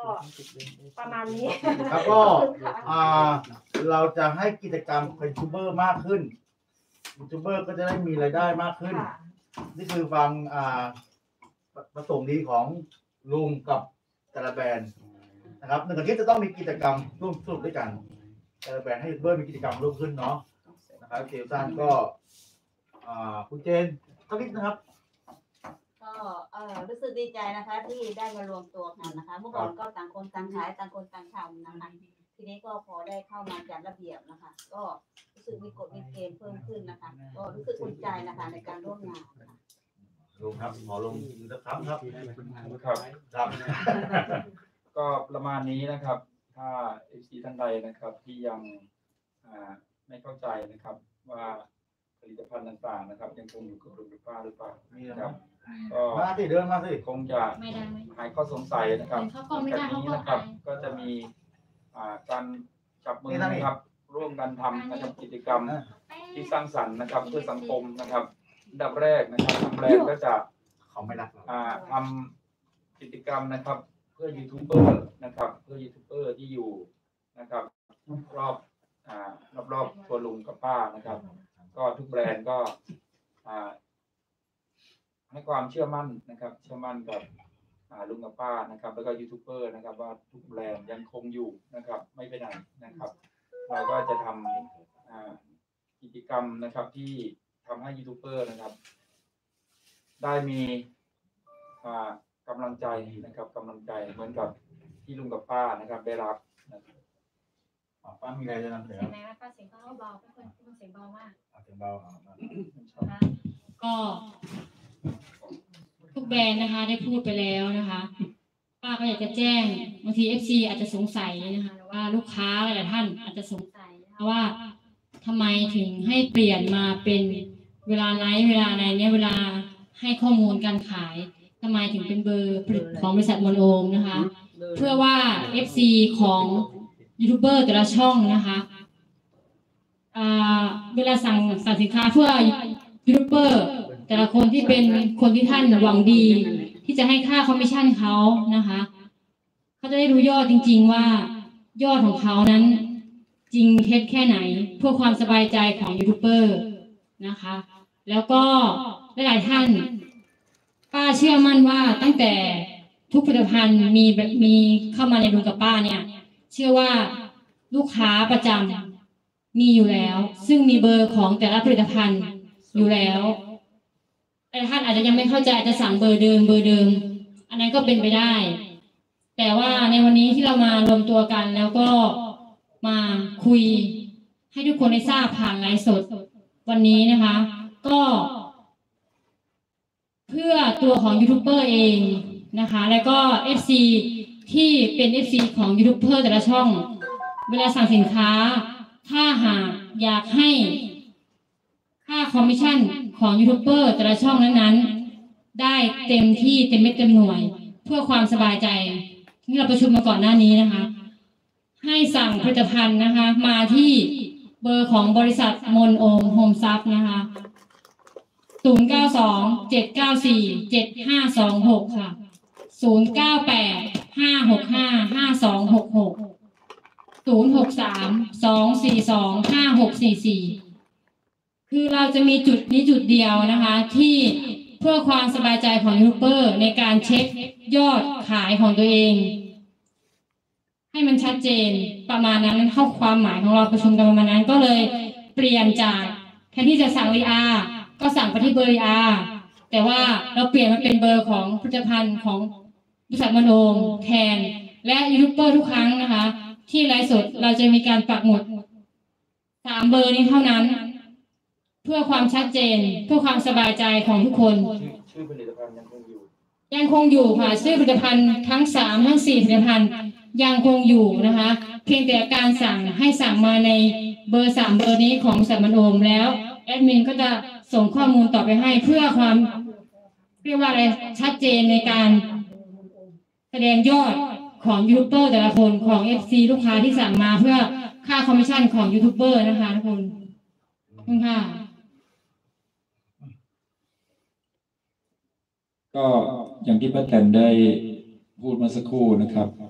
ประมาณนี้แล้วก็เราจะให้กิจกรรมเป็นยูทูบเบอร์มากขึ้นยูทูบเบอร์ก็จะได้มีรายได้มากขึ้นนี่คือฟังประสงค์ดีของลุงกับแต่ละแบรนด์นะครับ1 อาทิตย์จะต้องมีกิจกรรมร่วมสนุกด้วยกันแต่ละแบรนด์ให้ยูทูบเบอร์มีกิจกรรมร่วมขึ้นเนาะนะครับเซลซันก็คุณเจนก็นิดนะครับก็รู้สึกดีใจนะคะที่ได้มารวมตัวกันนะคะเมื่อก่อนก็ต่างคนต่างขายต่างคนต่างทำนะคะทีนี้ก็พอได้เข้ามาจัดระเบียบนะคะก็รู้สึกมีกฎมีเกณฑ์เพิ่มขึ้นนะคะก็รู้สึกอุ่นใจนะคะในการร่วมงานลงครับหมอลงสักครั้งครับครับก็ประมาณนี้นะครับถ้า FC ท่านใดนะครับที่ยังไม่เข้าใจนะครับว่าผลิตภัณฑ์ต่างๆนะครับยังคงอยู่กับลุงป้าหรือเปล่าครับก็มาสิเดินมาสิคงจะหายข้อสงสัยนะครับจากนี้นะครับก็จะมีการจับมือนะครับร่วมกันทำนะครับกิจกรรมที่สร้างสรรค์นะครับเพื่อสังคมนะครับอันดับแรกนะครับทางแบรนด์ก็จะทำกิจกรรมนะครับเพื่อยูทูบเบอร์นะครับเพื่อยูทูบเบอร์ที่อยู่นะครับรอบตัวลุงกับป้านะครับก็ทุกแบรนด์ก็ให้ความเชื่อมั่นนะครับเชื่อมั่นกับลุงกับป้านะครับแล้วก็ยูทูบเบอร์นะครับว่าทุกแบรนด์ยังคงอยู่นะครับไม่ไปไหนนะครับเราก็จะทำกิจกรรมนะครับที่ทำให้ยูทูบเบอร์นะครับได้มีกำลังใจนะครับกำลังใจเหมือนกับที่ลุงกับป้านะครับได้รับป้ามีอะไรจะนำเสนอไหมป้าเสียงเขาเบาเป็นคนเสียงเบามากเสียงเบาก็ทุกแบรนด์นะคะได้พูดไปแล้วนะคะป้าก็อยากจะแจ้งบางที FC อาจจะสงสัยนะคะว่าลูกค้าหลายท่านอาจจะสงสัยนะคะว่าทำไมถึงให้เปลี่ยนมาเป็นเวลาไลฟ์เวลาอะไรเนี่ยเวลาให้ข้อมูลการขายทำไมถึงเป็นเบอร์ของบริษัทมอนโอมนะคะเพื่อว่า FC ของยูทูบเบอร์แต่ละช่องนะคะเวลาสั่งสินค้าเพื่อยูทูบเบอร์แต่ละคนที่เป็นคนที่ท่านหวังดีที่จะให้ค่าคอมมิชชั่นเขานะคะเขาจะได้รู้ยอดจริงๆว่ายอดของเขานั้นจริงเท็จแค่ไหนเพื่อความสบายใจของยูทูบเบอร์นะคะแล้วก็หลายท่านป้าเชื่อมั่นว่าตั้งแต่ทุกผลิตภัณฑ์มีเข้ามาในลุงกับป้าเนี่ยเชื่อว่าลูกค้าประจำมีอยู่แล้วซึ่งมีเบอร์ของแต่ละผลิตภัณฑ์อยู่แล้วแต่ท่านอาจจะยังไม่เข้าใจจะสั่งเบอร์เดิมอันนั้นก็เป็นไปได้แต่ว่าในวันนี้ที่เรามารวมตัวกันแล้วก็มาคุยให้ทุกคนได้ทราบผ่านไลฟ์สดวันนี้นะคะก็เพื่อตัวของยูทูบเบอร์เองนะคะแล้วก็ FC ที่เป็น FC ของยูทูบเบอร์แต่ละช่องเวลาสั่งสินค้าถ้าหากอยากให้ค่าคอมมิชชั่นของยูทูบเบอร์แต่ละช่องนั้นๆได้เต็มที่เต็มเม็ดเต็มหน่วยเพื่อความสบายใจที่เราประชุมมาก่อนหน้านี้นะคะให้สั่งผลิตภัณฑ์นะคะมาที่เบอร์ของบริษัทมนโอมโฮมซับนะคะ0927947526ค่ะ0985655266 0632425644คือเราจะมีจุดนี้จุดเดียวนะคะที่เพื่อความสบายใจของยูทูบเบอร์ในการเช็คยอดขายของตัวเองให้มันชัดเจนประมาณนั้นเข้าความหมายของเราประชุมกันประมาณนั้นก็เลยเปลี่ยนจากแทนที่จะสั่งVRก็สั่งไปที่เบอร์VRแต่ว่าเราเปลี่ยนมาเป็นเบอร์ของผลิตภัณฑ์ของบริษัทมโนมแทนและยูทูบเบอร์ทุกครั้งนะคะที่ไลฟ์สดเราจะมีการปักหมุด3เบอร์นี้เท่านั้นเพื่อความชัดเจนเพื่อความสบายใจของทุกคนชื่อผลิตภัณฑ์ยังคงอยู่ค่ะชื่อผลิตภัณฑ์ทั้ง3ทั้ง4ผลิตภัณฑ์ยังคงอยู่นะคะเพียงแต่การสั่งให้สั่งมาในเบอร์3เบอร์นี้ของบริษัทมโนมแล้วแอดมินก็จะส่งข้อมูลต่อไปให้เพื่อความเรียกว่าอะไรชัดเจนในการแสดงยอดของยูทูบเบอร์แต่ละคนของ FC ลูกค้าที่สั่งมาเพื่อค่าคอมมิชชั่นของยูทูบเบอร์นะคะทุกคนค่ะก็อย่างที่ป้าแตนได้พูดมาสักครู่นะครับ